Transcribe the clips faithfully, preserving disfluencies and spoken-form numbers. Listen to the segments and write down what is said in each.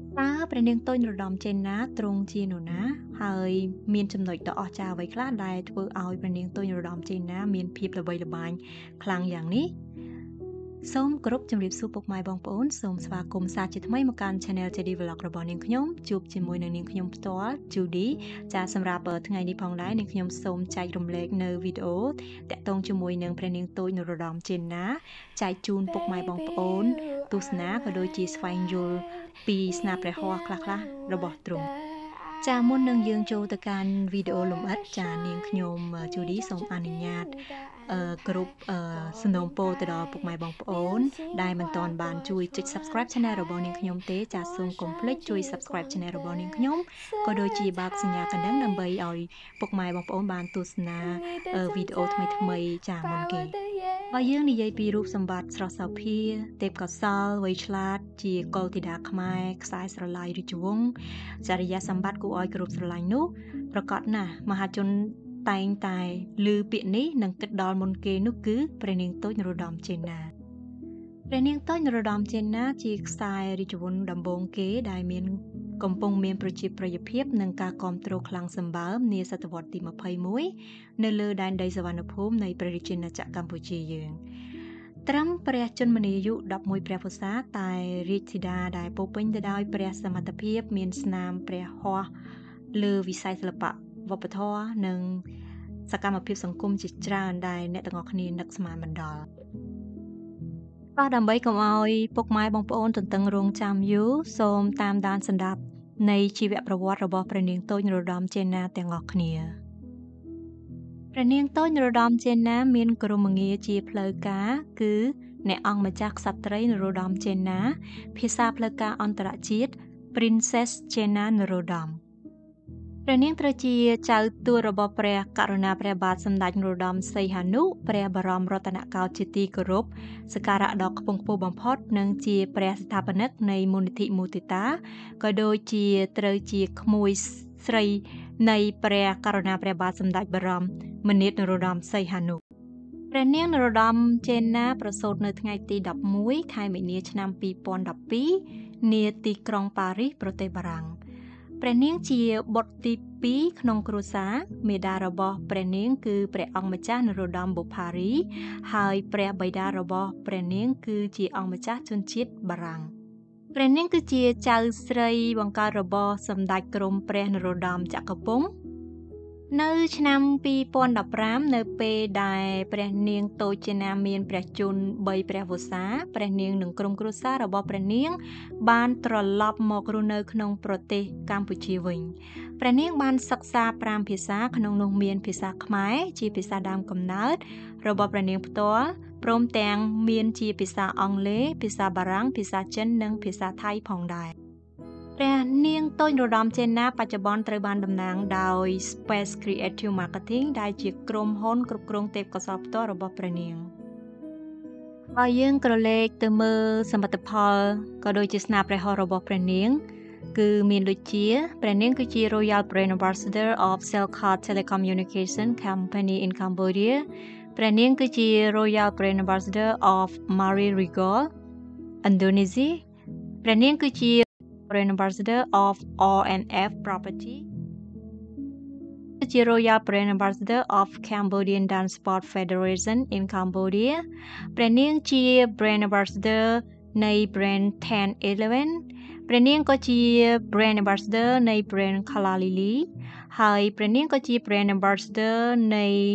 តើព្រះនាងទុញរដំចេញណាទ្រង់ជានរណាហើយមានចំណុចដ៏អស្ចារ្យអ្វីខ្លះដែលធ្វើឲ្យព្រះនាងទុញរដំចេញណាមានភាពល្បីល្បាញខ្លាំងយ៉ាងនេះសូមគោរពជំរាបសួរពុកម៉ែបងប្អូនសូមស្វាគមន៍សាជាថ្មីមកកាន់ Channel ចេឌី Vlog របស់នាងខ្ញុំជួបជាមួយនឹងនាងខ្ញុំផ្ទាល់ Judy ចាសម្រាប់ថ្ងៃនេះផងដែរនាងខ្ញុំសូមចែករំលែកនៅវីដេអូតាក់ទងជាមួយនឹងព្រះនាងទុញនរដំចេញណាចែកជូនពុកម៉ែបងប្អូនទស្សនាក៏ដូចជាស្វែងយល់ពីស្នាព្រះហស្ថខ្លះៗរបស់ទ្រង់ចាមុននឹងយើងចូលទៅកាន់វីដេអូលម្អិតចានាងខ្ញុំ Judy សូមអនុញ្ញាតអឺគ្រប់អឺសំណូមពរទៅដល់ពុកម៉ែបងប្អូនដែលមិនទាន់បានជួយចុច Subscribe Channel របស់នាងខ្ញុំទេចាសូមកុំភ្លេចជួយ Subscribe Channel របស់នាងខ្ញុំក៏ដូចជាបើកសញ្ញាកណ្ដឹងដើម្បីឲ្យពុកម៉ែបងប្អូនបានទស្សនាវីដេអូថ្មីៗចាមុនគេបើយើងនិយាយពីរូបសម្បត្តិស្រស់សោភាទេពកោសល្យវៃឆ្លាតជាកុលធីតាខ្មែរខ្សែស្រឡាយរាជវង្សចរិយាសម្បត្តិគួរឲ្យគោរពស្រឡាញ់នោះប្រកបណាស់មហាជនតែងតែឮពាក្យនេះនិងគិតដល់មុនគេនោះគឺព្រះនាងទុញនរោត្តមចេនណាព្រះនាងទុញនរោត្តមចេនណាជាខ្សែរាជវង្សដំបូងគេដែលមានកំពុងមានប្រជាប្រិយភាពនិងការគាំទ្រខ្លាំងសម្បើមនាសតវត្សទីម្ភៃមួយនៅលើដែនដីសវណ្ណភូមិនៃព្រះរាជាណាចក្រកម្ពុជាយើងត្រឹមព្រះជន្មនាយុដប់មួយព្រះវស្សាតែរាជធីតាដែលពោពេញទៅដោយព្រះសមត្ថភាពមានស្នាមព្រះហស្ថលើវិស័យសិល្បៈវប្បធម៌និងសកម្មភាពសង្គមជាច្រើនដែលអ្នកទាំងអស់គ្នានឹកស្មានមិនដល់ក៏ដើម្បីកុំឲ្យពុកម៉ែបងប្អូនទន្ទឹងរង់ចាំយូរសូមតាមដានស្ដាប់នៃជីវប្រវត្តិរបស់ព្រះនាងទុញនរោត្តមចេនណាទាំងអស់គ្នាព្រះនាងទុញនរោត្តមចេនណាមានក្រុមងារជាផ្លូវការគឺអ្នកអង្គម្ចាស់ក្សត្រីនរោត្តមចេនណាភាសាផ្លូវការអន្តរជាតិ Princess Jenna Norodomព្រះនាងត្រូវជាចៅទួតរបស់ព្រះករុណាព្រះបាទសម្ដេចនរោត្តមសីហនុព្រះបរមរតនកោដ្ឋជាទីគោរពសក្ការៈដ៏ខ្ពង់ខ្ពស់បំផុតនិងជាព្រះស្ថាបនិកនៃមូលនិធិមុទិតាក៏ដូចជាត្រូវជាក្មួយស្រីនៃព្រះករុណាព្រះបាទសម្ដេចបរមមនាថនរោត្តមសីហនុព្រះនាងនរោត្តមចេនណាប្រសូតនៅថ្ងៃទីដប់មួយខែមីនាឆ្នាំពីរពាន់ដប់ពីរនាទីក្រុងប៉ារីសប្រទេសបារាំងព្រះនាងជាបុត្រទីពីរក្នុងគ្រួសារមេដារបស់ព្រះនាងគឺព្រះអង្គម្ចាស់នរោត្តមបុប្ផារីហើយព្រះបិតារបស់ព្រះនាងគឺជាអង្គម្ចាស់ជនជាតិបារាំងព្រះនាងគឺជាចៅស្រីបង្កើតរបស់សម្ដេចក្រមព្រះនរោត្តមចក្រពង្សនៅឆ្នាំពីរពាន់ដប់ប្រាំនៅពេលដែលព្រះនាងតូចចេនណាមានព្រះជន្មបីព្រះវស្សាព្រះនាងនិងក្រុមគ្រួសាររបស់ព្រះនាងបានត្រឡប់មករស់នៅក្នុងប្រទេសកម្ពុជាវិញព្រះនាងបានសិក្សាប្រាំភាសាក្នុងនោះមានភាសាខ្មែរជាភាសាដើមកំណើតរបស់ព្រះនាងផ្ទាល់ព្រមទាំងមានជាភាសាអង់គ្លេសភាសាបារាំងភាសាចិននិងភាសាថៃផងដែរព្រះនាងទុញនរោត្តមចេនណាបច្ចុប្បន្នត្រូវបានតំណាងដោយ Space Creative Marketing ដែលជាក្រុមហ៊ុនគ្រប់គ្រងទេពកោសល្យផ្ទាល់របស់ព្រះនាងបើយើងក្រឡេកទៅមើលសមិទ្ធផលក៏ដូចជាស្នាព្រះហស្ថរបស់ព្រះនាងគឺមានដូចជាព្រះនាងគឺជា Royal Brand Ambassador of Cellcard Telecommunication Company in Cambodia ព្រះនាងគឺជា Royal Brand Ambassador of Marie Regal Indonesia ព្រះនាងគឺជា Brand Ambassador of អារ អេន អេហ្វ Property ជា Royal Brand Ambassador of Cambodian Dance Sport Federation in Cambodia ព្រះនាងជា Brand Ambassador នៃ Brand 10 eleven ព្រះនាងក៏ជា Brand Ambassador នៃ Brand Kalalili ហើយព្រះនាងក៏ជា Brand Ambassador នៃ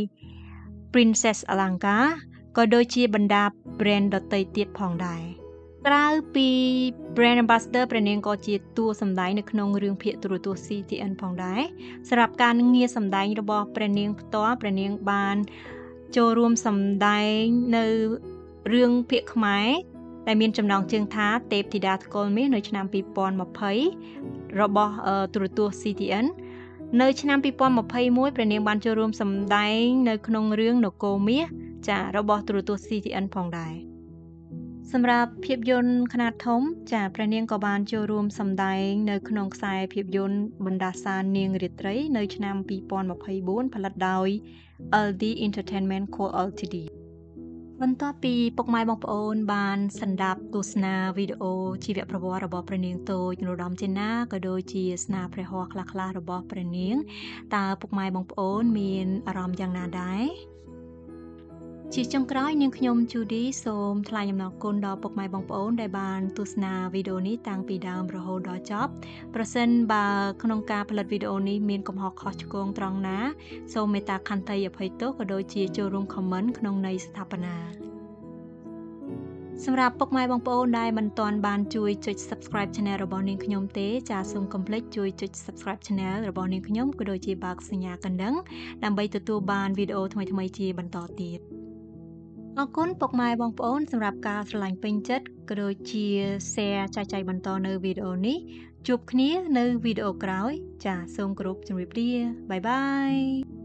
Princess Alanka ក៏ដូចជាបណ្ដា Brand ដទៃទៀតផងដែរក្រៅពី Brand Ambassador ព្រះនាងក៏ជាតួសម្ដែងនៅក្នុងរឿងភាគទូរទស្សន៍ ស៊ី ទី អិន ផងដែរសម្រាប់ការងារសម្ដែងរបស់ព្រះនាងផ្ទាល់ព្រះនាងបានចូលរួមសម្ដែងនៅរឿងភាគខ្មែរដែលមានចំណងជើងថាទេពធីតាថ្កុលមាសនៅឆ្នាំពីរពាន់ម្ភៃរបស់ទូរទស្សន៍ ស៊ី ទី អិន នៅឆ្នាំពីរពាន់ម្ភៃមួយព្រះនាងបានចូលរួមសម្ដែងនៅក្នុងរឿងនគរមាសចារបស់ទូរទស្សន៍ ស៊ី ទី អិន ផងដែរសម្រាប់ភាពយន្តខ្នាតធំចាព្រះនាងក៏បានចូលរួមសម្ដែងនៅក្នុងខ្សែភាពយន្តបណ្ដាសានាងរាត្រីនៅឆ្នាំពីរពាន់ម្ភៃបួនផលិតដោយ អេល ឌី Entertainment Co. Ltd បន្ទាប់ពីពុកម៉ែបងប្អូនបានសន្តាប់ទស្សនាវីដេអូជីវប្រវត្តិរបស់ព្រះនាងតូចនរោត្តមចេនណាក៏ដូចជាស្នាព្រះហស្ថខ្លះៗរបស់ព្រះនាងតើពុកម៉ែបងប្អូនមានអារម្មណ៍យ៉ាងណាដែរជាចុងក្រោយនាងខ្ញុំ Judy សូមថ្លែងអំណរគុណដល់ពុកម៉ែបងប្អូនដែលបានទស្សនាវីដេអូនេះតាំងពីដើមរហូតដល់ចប់ប្រសិនបើក្នុងការផលិតវីដេអូនេះមានកំហុសខុសឆ្គងត្រង់ណាសូមមេត្តាខន្តីអភ័យទោសក៏ដូចជាចូលរួម comment ក្នុងន័យស្ថាបនាសម្រាប់ពុកម៉ែបងប្អូនដែលមិនទាន់បានជួយចុច Subscribe Channel របស់នាងខ្ញុំទេចាសសូមកុំភ្លេចជួយចុច Subscribe Channel របស់នាងខ្ញុំក៏ដូចជាបើកសញ្ញាកណ្ដឹងដើម្បីទទួលបានវីដេអូថ្មីៗជាបន្តទៀតអរគុណពុកម៉ែបងប្អូនសម្រាប់ការស្រឡាញ់ពេញចិត្តក៏ដូចជា share ចែកចាយបន្តនៅវីដេអូនេះជួបគ្នានៅវីដេអូក្រោយចាសសូមគោរពជម្រាបលាបាយបាយ